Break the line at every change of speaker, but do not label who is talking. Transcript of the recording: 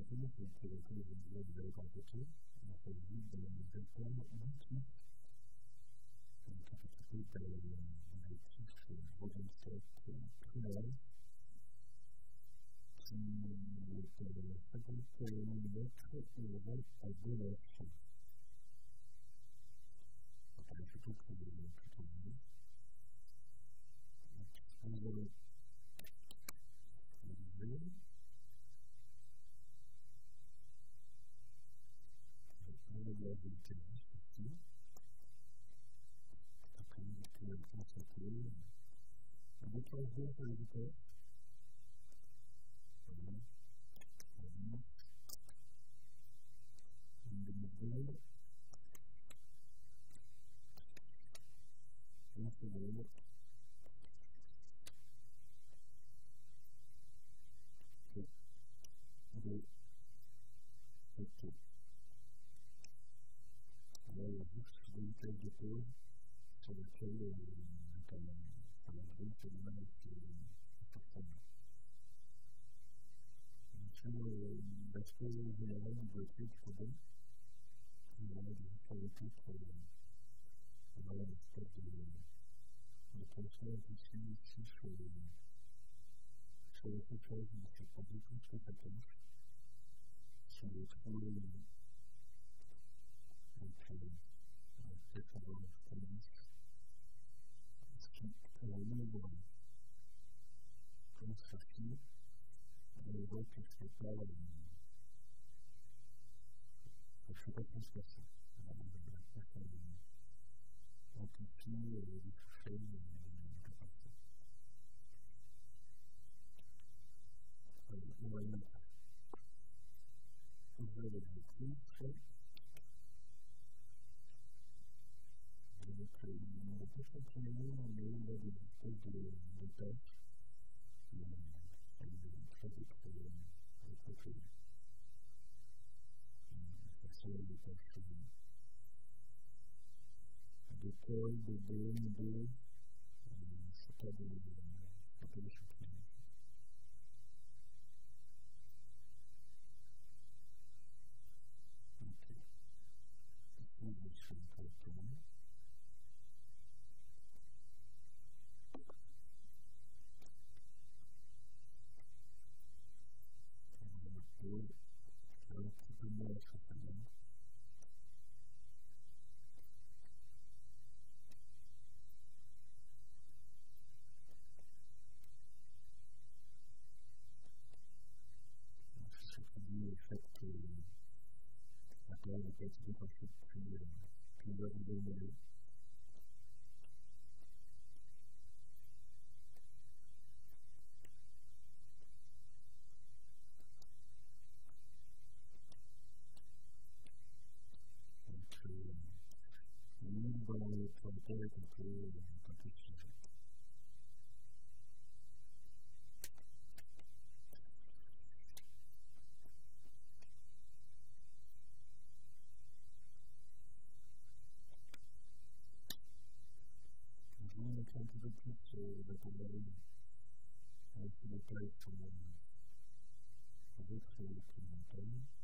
aujourd'hui, c'est que vous avez complété, il s'agit d'un vecteur d'outils de capacité d'objectif Rodenstock primaire qui est à 50 mm et va à 2 mètres. Ça paraît plutôt bien. Vous allez utiliser un réglage de vitesse ici. Après, vous pouvez le constater. On déclenche bien sur la vitesse. Voilà. Une demi-seconde. Une seconde. Et 2. OK. Là, il y a juste des vitesses de pause sur lesquelles ça va griller tellement c'est forcément. Sur l'aspect général du dossier du problème, il y a sur le titre voilà l'espèce de transfert ici sur la séquence de ce produit plus que ça cache. Sur les trous, donc on va peut-être avoir un indice. Ce qui pour nous comme ceci, on voit que je ne fais pas plus que ça. Amplifie les toucher comme ça. On va y mettre ouvrir l'objectif. Donc on va pas continuer, mais il y a des espèces de tâches qui sont très très ce sont des tâches de code, de BMD, c'est pas des choses. Ok. Ici, je suis correctement. Un petit peu moins facilement. Ce produit le fait que la période n'a pas été dépassée depuis plusieurs vidéos. L'huile dans le pointeur est un peu suffisant. Je vais vous montrer un petit peu plus d'appareil avec les détails sur d'autres montages.